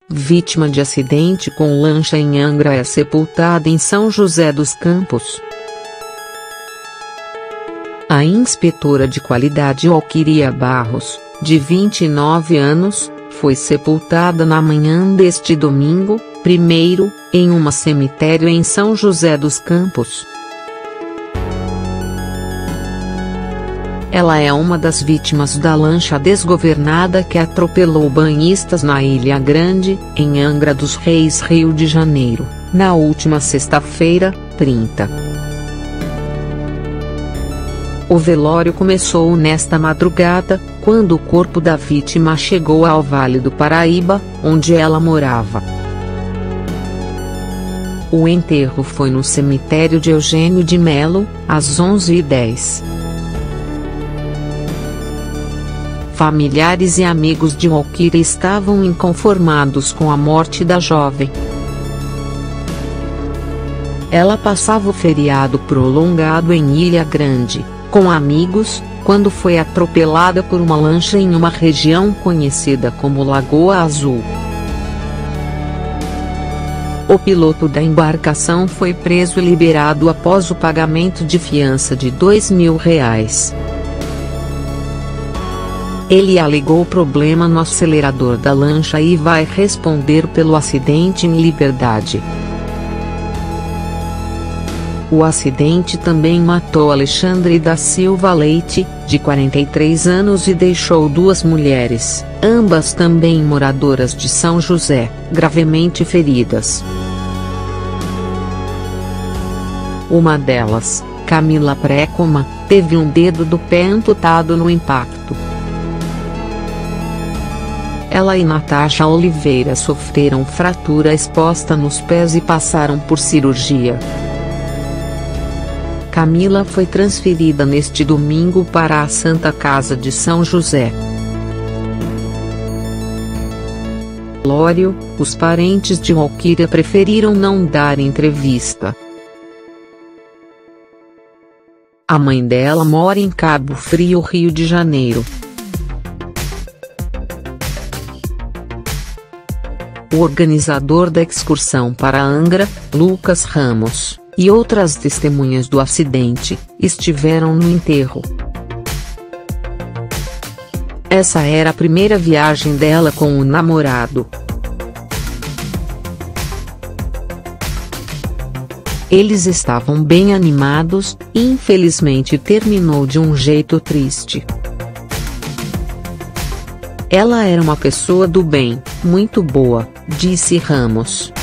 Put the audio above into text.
vítima de acidente com lancha em Angra, é sepultada em São José dos Campos. A inspetora de qualidade Walquiria Barros, de 29 anos, foi sepultada na manhã deste domingo, 1º, em um cemitério em São José dos Campos. Ela é uma das vítimas da lancha desgovernada que atropelou banhistas na Ilha Grande, em Angra dos Reis, Rio de Janeiro, na última sexta-feira, 30. O velório começou nesta madrugada, quando o corpo da vítima chegou ao Vale do Paraíba, onde ela morava. O enterro foi no cemitério de Eugênio de Melo, às 11h10. Familiares e amigos de Walquiria estavam inconformados com a morte da jovem. Ela passava o feriado prolongado em Ilha Grande, com amigos, quando foi atropelada por uma lancha em uma região conhecida como Lagoa Azul. O piloto da embarcação foi preso e liberado após o pagamento de fiança de R$2.000. Ele alegou problema no acelerador da lancha e vai responder pelo acidente em liberdade. O acidente também matou Alexandre da Silva Leite, de 43 anos, e deixou 2 mulheres, ambas também moradoras de São José, gravemente feridas. Uma delas, Camila Precoma, teve um dedo do pé amputado no impacto. Ela e Natasha Oliveira sofreram fratura exposta nos pés e passaram por cirurgia. Camila foi transferida neste domingo para a Santa Casa de São José. Velório, os parentes de Walquiria preferiram não dar entrevista. A mãe dela mora em Cabo Frio, Rio de Janeiro. O organizador da excursão para Angra, Lucas Ramos, e outras testemunhas do acidente, estiveram no enterro. Essa era a primeira viagem dela com o namorado. Eles estavam bem animados, e infelizmente terminou de um jeito triste. Ela era uma pessoa do bem, muito boa, disse Ramos.